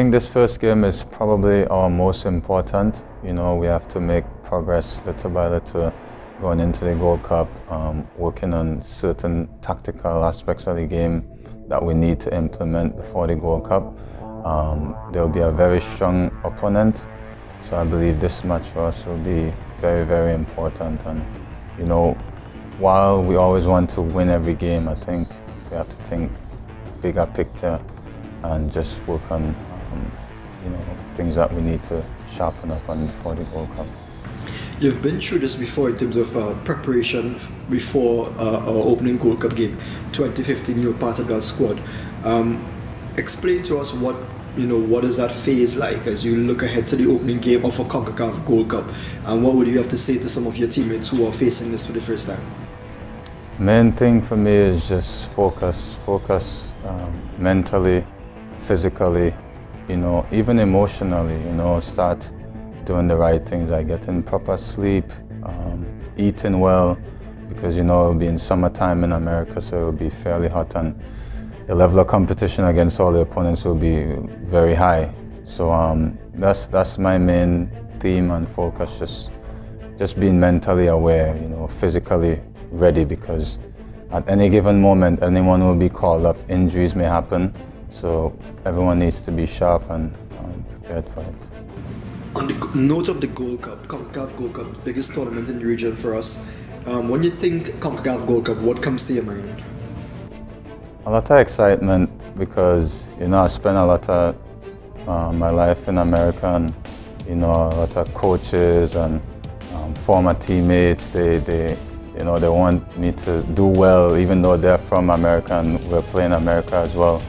think this first game is probably our most important. You know, we have to make progress little by little going into the Gold Cup, working on certain tactical aspects of the game that we need to implement before the Gold Cup. There will be a very strong opponent, so I believe this match for us will be very, very important. And you know, while we always want to win every game, I think we have to think bigger picture and just work on you know, things that we need to sharpen up on before the World Cup. You've been through this before in terms of preparation before our opening Gold Cup game. 2015, you were part of that squad. Explain to us what is that phase like as you look ahead to the opening game of a CONCACAF Gold Cup, and what would you have to say to some of your teammates who are facing this for the first time? Main thing for me is just focus mentally, physically, you know, even emotionally, you know, start doing the right things, like getting proper sleep, eating well, because you know it'll be in summertime in America, so it'll be fairly hot and the level of competition against all the opponents will be very high. So that's my main theme and focus, just being mentally aware, you know, physically ready, because at any given moment anyone will be called up, injuries may happen, so everyone needs to be sharp and prepared for it. On the note of the Gold Cup, CONCACAF Gold Cup, the biggest tournament in the region for us, when you think CONCACAF Gold Cup, what comes to your mind? A lot of excitement, because you know I spent a lot of my life in America, and you know a lot of coaches and former teammates, they want me to do well, even though they're from America and we're playing America as well.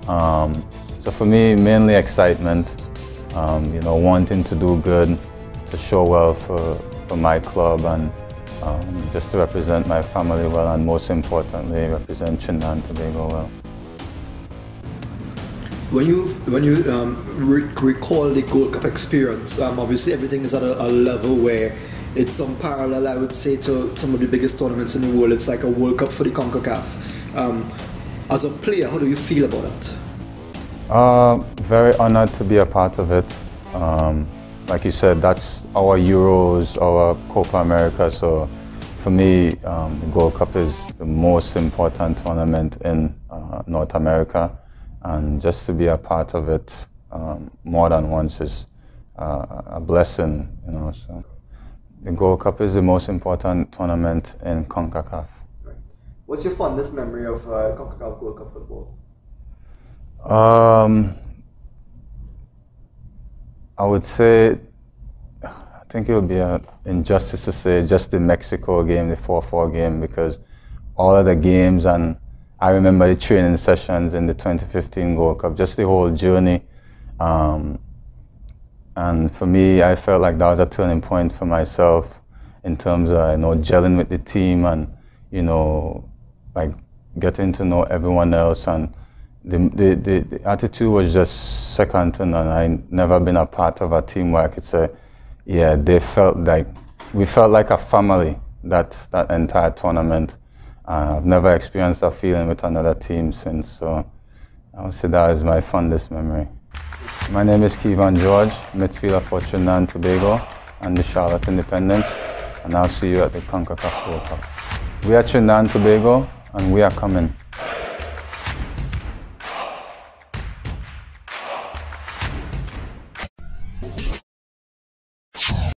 So for me, mainly excitement, you know, wanting to do good, to show well for my club, and just to represent my family well, and most importantly, represent Trinidad and Tobago well. When you recall the Gold Cup experience, obviously everything is at a level where it's some parallel, I would say, to some of the biggest tournaments in the world. It's like a World Cup for the CONCACAF. As a player, how do you feel about that? Very honored to be a part of it. Like you said, that's our Euros, our Copa America. So for me, the Gold Cup is the most important tournament in North America, and just to be a part of it more than once is a blessing, you know. So the Gold Cup is the most important tournament in CONCACAF. Right. What's your fondest memory of CONCACAF Gold Cup football? I would say, I think it would be an injustice to say just the Mexico game, the 4-4 game, because all of the games, and I remember the training sessions in the 2015 Gold Cup, just the whole journey. And for me, I felt like that was a turning point for myself in terms of, you know, gelling with the team and, you know, like getting to know everyone else. And the attitude was just second to none. I never been a part of a team where I could say, yeah, we felt like a family that entire tournament. I've never experienced that feeling with another team since, so I would say that is my fondest memory. My name is Kevan George, midfielder for Trinidad and Tobago and the Charlotte Independence, and I'll see you at the CONCACAF World Cup. We are Trinidad and Tobago, and we are coming.